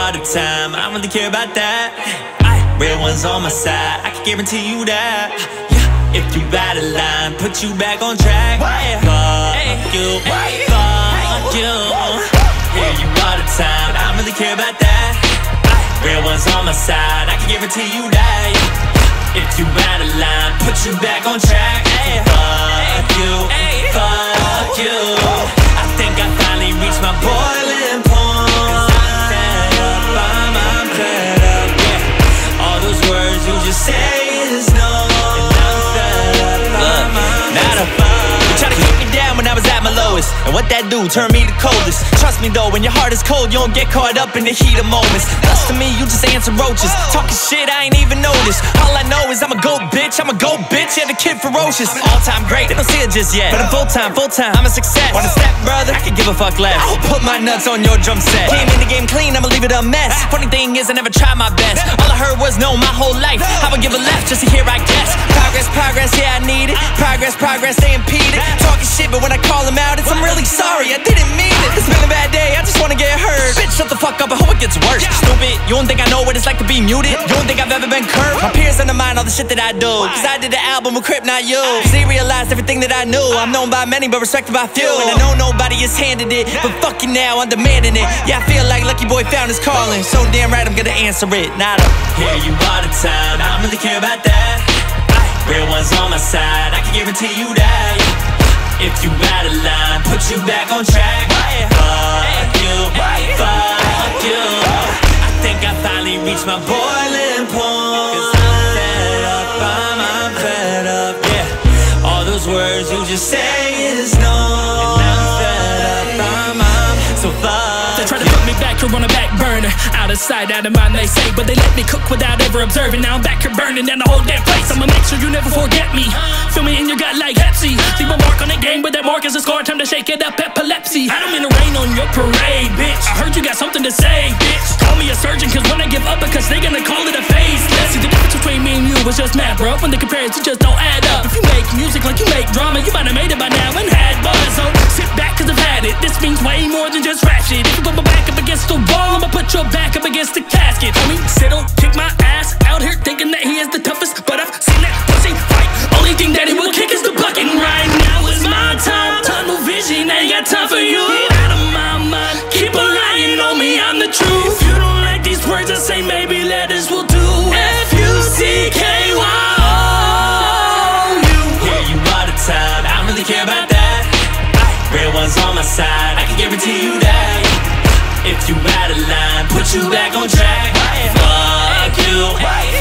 all the time, I don't really care about that. Real ones on my side, I can guarantee you that. If you out of line, put you back on track. Fuck you, fuck you. Hear you all the time, I don't really care about that. Real ones on my side, I can guarantee you that. If you out of line, put you back on track. Fuck you, fuck you. I think I finally reached my boiling point. I'm fed up, yeah. All those words you just say is no. Try to keep me down when I was at my lowest, and what that do, turn me the coldest. Trust me though, when your heart is cold, you don't get caught up in the heat of moments. Thus to me, you just answer roaches. Talking shit, I ain't even noticed. All I know is I'm a go bitch, yeah, the kid ferocious. All-time great, they don't see it just yet, but I'm full-time, I'm a success. Want a step, brother? I can give a fuck less. I'll put my nuts on your drum set. Came in the game clean, I'ma leave it a mess. Funny thing is, I never tried my best. All I heard was no my whole life. I would give a left just to hear I guess. Progress, yeah, I need it. Progress, they impede it. Talking shit, but when I call them out, I'm really sorry, I didn't mean it. It's been a bad day, I just wanna get heard. Bitch, shut the fuck up, I hope it gets worse. Stupid, you don't think I know what it's like to be muted? You don't think I've ever been curbed? My peers undermine all the shit that I do, cause I did the album with Crip, not you. They realized everything that I knew. I'm known by many, but respected by few. And I know nobody has handed it, but fuck you now, I'm demanding it. Yeah, I feel like Lucky Boy found his calling, so damn right I'm gonna answer it. Not a hear you all the time, I don't really care about that. Real ones on my side, I can guarantee you that. If you out of line, put you back on track. Fuck you, fuck you. I think I finally reached my boiling point. Cause I'm fed up, I'm fed up, yeah. All those words you just say is no. And I'm fed up, I'm so fucked. They try to put me back here on a back burner. Out of sight, out of mind, they say. But they let me cook without ever observing. Now I'm back here burning down the whole damn place. I'ma make sure you never forget me. Feel me in your gut like Pepsi. Leave a mark on the game, but that mark is a scar. Time to shake it up, epilepsy. I don't mean to rain on your parade, bitch. I heard you got something to say, bitch. Call me a surgeon, cause when I give up, because they gonna call it a facelift. See, the difference between me and you was just math, bro. When the comparisons just don't add up. If you make music like you make drama, you might have made it by now and had buzz. So sit back, cause I've had it. This means way more than just rap shit. If you put my back up against the wall, I'ma put your back up against the casket. Homie, Siddle kick my ass out here thinking that he is the toughest, but I've seen that pussy fight. Only thing that he will kick is the bucket. Right now is my time. Tunnel vision, ain't got time for you. Get out of my mind. Keep on lying on me, I'm the truth. If you don't like these words I say, maybe letters will do. F-U-C-K-Y-O-U. Hear you all the time, I don't really care about that. Real ones on my side, I can guarantee you that. If you out of line, put you back on track. Fuck you.